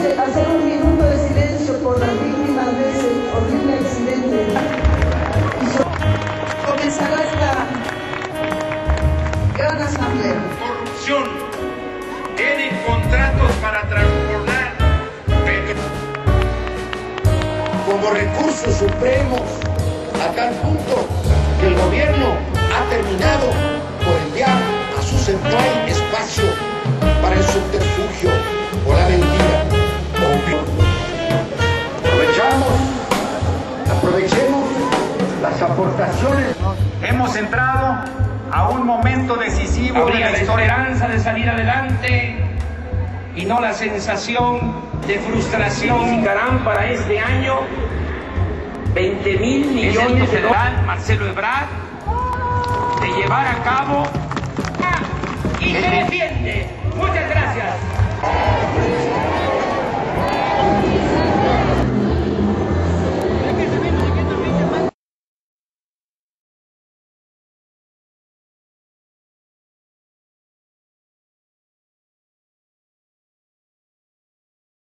hacer un minuto de silencio por las víctimas de ese horrible accidente. Y comenzará esta gran asamblea. Corrupción. Tienen contratos para transbordar como recursos supremos, a tal punto que el gobierno ha terminado por enviar a su central espacio para el subterfugio o la mentira. Aprovechemos las aportaciones. Hemos entrado a un momento decisivo. Habría la esperanza de salir adelante y no la sensación de frustración. Significarán para este año 20.000 millones de dólares, Marcelo Ebrard, de llevar a cabo y se defiende. Muchas gracias.